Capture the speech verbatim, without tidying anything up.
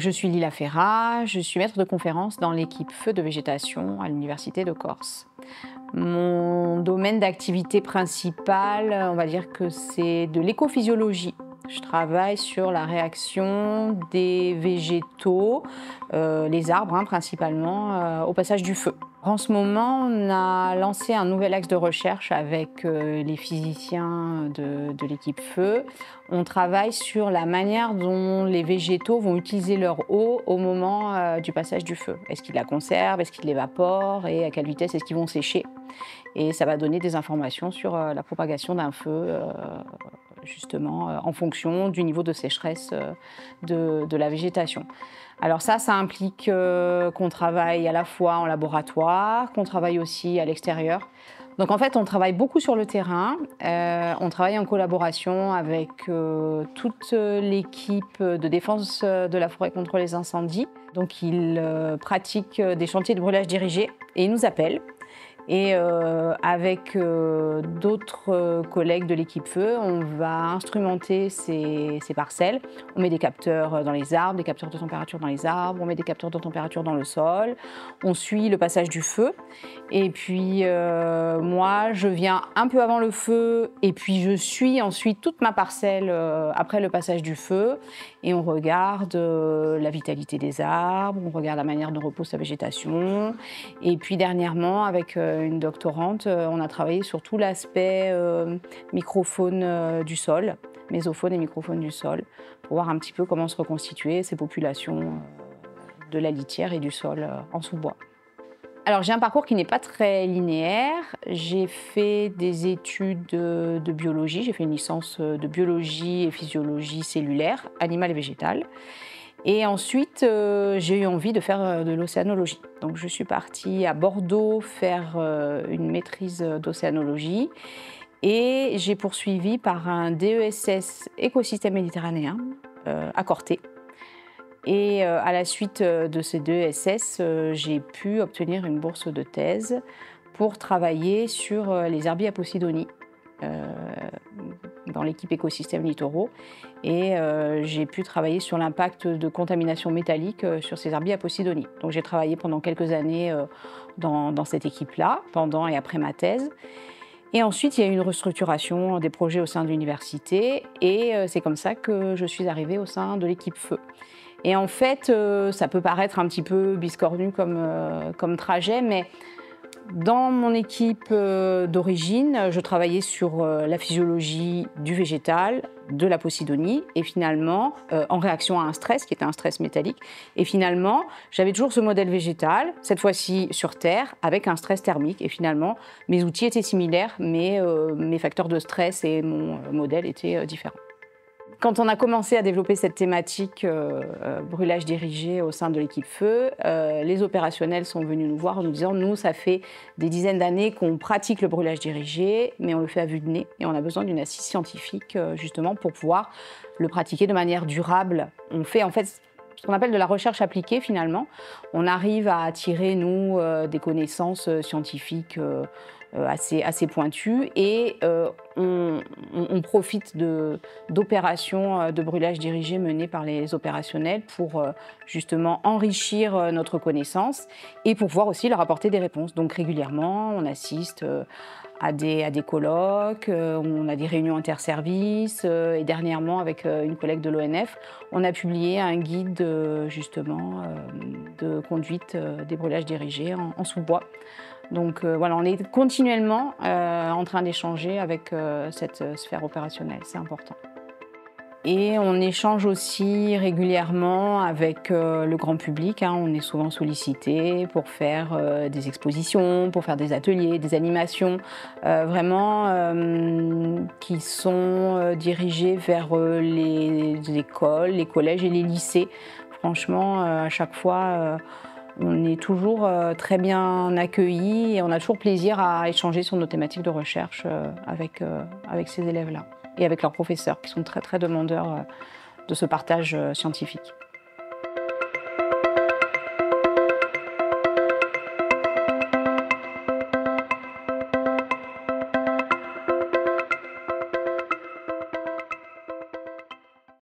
je suis Lila Ferrat, je suis maître de conférence dans l'équipe feu de végétation à l'Université de Corse. Mon domaine d'activité principal, on va dire que c'est de l'écophysiologie. Je travaille sur la réaction des végétaux, euh, les arbres hein, principalement, euh, au passage du feu. En ce moment, on a lancé un nouvel axe de recherche avec euh, les physiciens de, de l'équipe feu. On travaille sur la manière dont les végétaux vont utiliser leur eau au moment euh, du passage du feu. Est-ce qu'ils la conservent, est-ce qu'ils l'évaporent et à quelle vitesse est-ce qu'ils vont sécher? Et ça va donner des informations sur euh, la propagation d'un feu, euh, justement, euh, en fonction du niveau de sécheresse euh, de, de la végétation. Alors ça, ça implique euh, qu'on travaille à la fois en laboratoire, qu'on travaille aussi à l'extérieur. Donc en fait, on travaille beaucoup sur le terrain, euh, on travaille en collaboration avec euh, toute l'équipe de défense de la forêt contre les incendies. Donc ils euh, pratiquent des chantiers de brûlage dirigé et ils nous appellent. Et euh, avec euh, d'autres euh, collègues de l'équipe feu, on va instrumenter ces, ces parcelles. On met des capteurs dans les arbres, des capteurs de température dans les arbres, on met des capteurs de température dans le sol. On suit le passage du feu. Et puis euh, moi, je viens un peu avant le feu et puis je suis ensuite toute ma parcelle euh, après le passage du feu. Et on regarde euh, la vitalité des arbres, on regarde la manière dont repose sa végétation. Et puis dernièrement, avec euh, une doctorante, euh, on a travaillé sur tout l'aspect euh, microfaune euh, du sol, mésofaune et microfaune du sol, pour voir un petit peu comment se reconstituer ces populations euh, de la litière et du sol euh, en sous-bois. Alors j'ai un parcours qui n'est pas très linéaire. J'ai fait des études de, de biologie, j'ai fait une licence de biologie et physiologie cellulaire, animale et végétale. Et ensuite, euh, j'ai eu envie de faire de l'océanologie. Donc je suis partie à Bordeaux faire euh, une maîtrise d'océanologie et j'ai poursuivi par un D E S S écosystème méditerranéen euh, à Corté. Et euh, à la suite de ces deux S S, euh, j'ai pu obtenir une bourse de thèse pour travailler sur euh, les herbiers à Posidonie euh, dans l'équipe écosystèmes littoraux. Et euh, j'ai pu travailler sur l'impact de contamination métallique euh, sur ces herbiers à Posidonie. Donc j'ai travaillé pendant quelques années euh, dans, dans cette équipe-là, pendant et après ma thèse. Et ensuite, il y a eu une restructuration des projets au sein de l'université et euh, c'est comme ça que je suis arrivée au sein de l'équipe feu. Et en fait, euh, ça peut paraître un petit peu biscornu comme, euh, comme trajet, mais dans mon équipe euh, d'origine, je travaillais sur euh, la physiologie du végétal, de la Posidonie, et finalement, euh, en réaction à un stress, qui était un stress métallique. Et finalement, j'avais toujours ce modèle végétal, cette fois-ci sur Terre, avec un stress thermique. Et finalement, mes outils étaient similaires, mais euh, mes facteurs de stress et mon modèle étaient euh, différents. Quand on a commencé à développer cette thématique euh, euh, brûlage dirigé au sein de l'équipe feu, euh, les opérationnels sont venus nous voir en nous disant « Nous, ça fait des dizaines d'années qu'on pratique le brûlage dirigé, mais on le fait à vue de nez et on a besoin d'une assise scientifique euh, justement pour pouvoir le pratiquer de manière durable. » On fait en fait ce qu'on appelle de la recherche appliquée finalement. On arrive à attirer, nous, euh, des connaissances scientifiques euh, assez, assez pointues et euh, on, on, on profite d'opérations de brûlage dirigé menées par les opérationnels pour euh, justement enrichir notre connaissance et pour pouvoir aussi leur apporter des réponses. Donc régulièrement, on assiste euh, à des, à des colloques, euh, on a des réunions interservices euh, et dernièrement avec euh, une collègue de l'O N F, on a publié un guide euh, justement euh, de conduite euh, des brûlages dirigés en, en sous-bois. Donc euh, voilà, on est continuellement euh, en train d'échanger avec euh, cette euh, sphère opérationnelle, c'est important. Et on échange aussi régulièrement avec euh, le grand public, hein. On est souvent sollicité pour faire euh, des expositions, pour faire des ateliers, des animations, euh, vraiment euh, qui sont euh, dirigées vers euh, les écoles, les collèges et les lycées. Franchement, euh, à chaque fois, euh, on est toujours euh, très bien accueillis et on a toujours plaisir à échanger sur nos thématiques de recherche euh, avec, euh, avec ces élèves-là et avec leurs professeurs qui sont très très demandeurs euh, de ce partage euh, scientifique.